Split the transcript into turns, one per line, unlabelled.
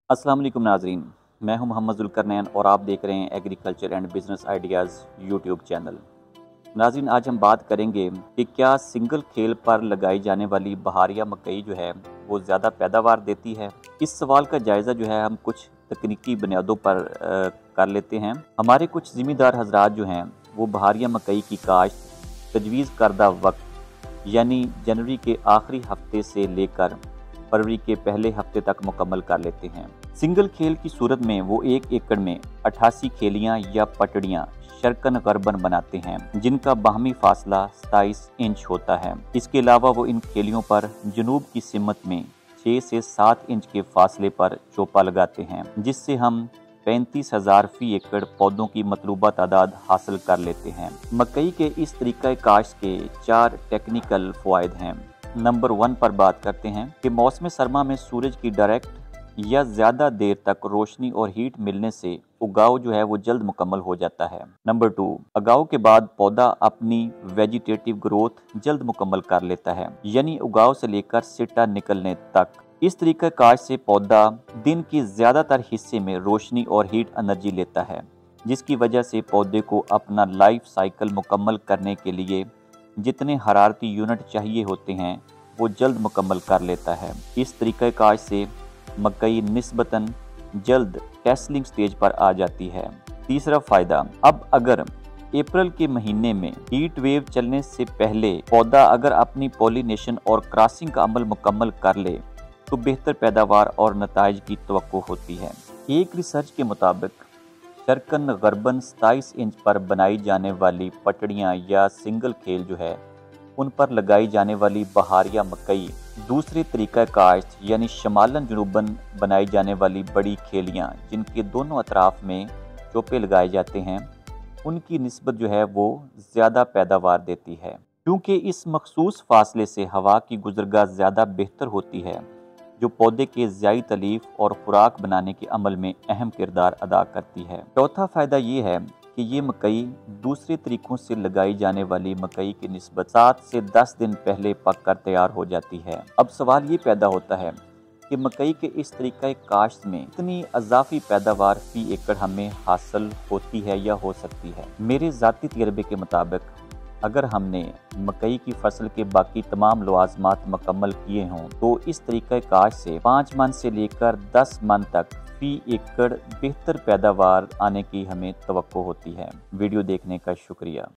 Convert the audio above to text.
अस्सलाम वालेकुम नाजरीन, मैं हूं मोहम्मद ज़ुल्करनैन और आप देख रहे हैं agriculture and business ideas YouTube channel. नाजरीन, आज हम बात करेंगे कि क्या सिंगल खेल पर लगाई जाने वाली बहारिया मकई जो है वो ज़्यादा पैदावार देती है। इस सवाल का जायज़ा जो है हम कुछ तकनीकी बुनियादों पर कर लेते हैं। हमारे कुछ ज़िम्मेदार हजरात जो हैं वो बहारिया मकई की काश्त तजवीज़ करदा वक्त यानी जनवरी के आखिरी हफ्ते से लेकर फरवरी के पहले हफ्ते तक मुकम्मल कर लेते हैं। सिंगल खेल की सूरत में वो 1 एकड़ में 88 खेलियां या पटड़ियां शर्कन गरबन बनाते हैं जिनका बाहमी फासला 27 इंच होता है। इसके अलावा वो इन खेलियों पर जनूब की सिमत में 6 से 7 इंच के फासले पर चोपा लगाते हैं, जिससे हम 35,000 फी एकड़ पौधों की मतलूबा तादाद हासिल कर लेते हैं। मकई के इस तरीक़ा काश्त के 4 टेक्निकल फ़वाइद हैं। नंबर 1 पर बात करते हैं कि मौसम सरमा में सूरज की डायरेक्ट या ज़्यादा देर तक रोशनी और हीट मिलने से उगाव जो है वो जल्द मुकम्मल हो जाता है। नंबर 2, उगाव के बाद पौधा अपनी वेजिटेटिव ग्रोथ जल्द मुकम्मल कर लेता है, यानी उगाव से लेकर सिट्टा निकलने तक। इस तरीके काश्त से पौधा दिन के ज़्यादातर हिस्से में रोशनी और हीट एनर्जी लेता है, जिसकी वजह से पौधे को अपना लाइफ साइकिल मुकम्मल करने के लिए जितने हरारती यूनिट चाहिए होते हैं वो जल्द मुकम्मल कर लेता है। इस तरीक़े काश्त से मकई निस्बतन जल्द टेस्लिंग स्टेज पर आ जाती है। तीसरा फ़ायदा, अब अगर अप्रैल के महीने में हीट वेव चलने से पहले पौधा अगर अपनी पॉलिनेशन और क्रॉसिंग का अमल मुकम्मल कर ले तो बेहतर पैदावार और नताइज की तवक्को होती है। एक रिसर्च के मुताबिक शर्कन गरबन 27 इंच पर बनाई जाने वाली पटड़ियाँ या सिंगल खेल जो है उन पर लगाई जाने वाली बहारिया मकई दूसरे तरीक़ा काश्त यानी शमालन जनूबन बनाई जाने वाली बड़ी खेलियाँ जिनके दोनों अतराफ में चोपे लगाए जाते हैं उनकी निस्बत जो है वो ज़्यादा पैदावार देती है, क्योंकि इस मखसूस फासले से हवा की गुजरगाह ज़्यादा बेहतर होती है जो पौधे के ज़्यादा तलीफ और खुराक बनाने के अमल में अहम किरदार अदा करती है। चौथा फ़ायदा ये है कि ये मकई दूसरे तरीक़ों से लगाई जाने वाली मकई की निस्बत 7 से 10 दिन पहले पक कर तैयार हो जाती है। अब सवाल ये पैदा होता है कि मकई के इस तरीक़े काश्त में इतनी अज़ाफ़ी पैदावार फी एकड़ हमें हासिल होती है या हो सकती है। मेरे ज़ाती तजर्बे के मुताबिक अगर हमने मकई की फसल के बाकी तमाम लवाज़मात मुकम्मल किए हों तो इस तरीक़े काश्त से 5 मन से लेकर 10 मन तक फी एकड़ बेहतर पैदावार आने की हमें तवक्को होती है। वीडियो देखने का शुक्रिया।